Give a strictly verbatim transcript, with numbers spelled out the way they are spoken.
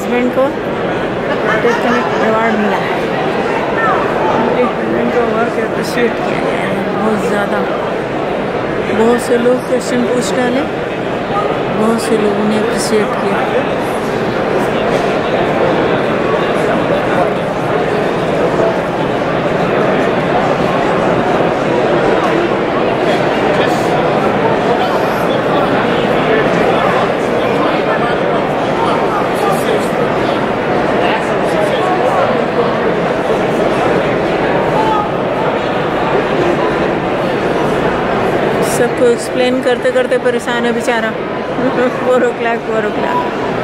Husband को टेककनेक्ट award मिला है। उनके हस्बैंड को वर्क अप्रिशिएट किया गया है बहुत ज़्यादा। बहुत से लोग क्वेश्चन पूछ डाले, बहुत से लोगों ने अप्रिशिएट किया। सबको एक्सप्लेन करते करते परेशान है बेचारा। फोर ओ क्लाक फोर ओ क्लाक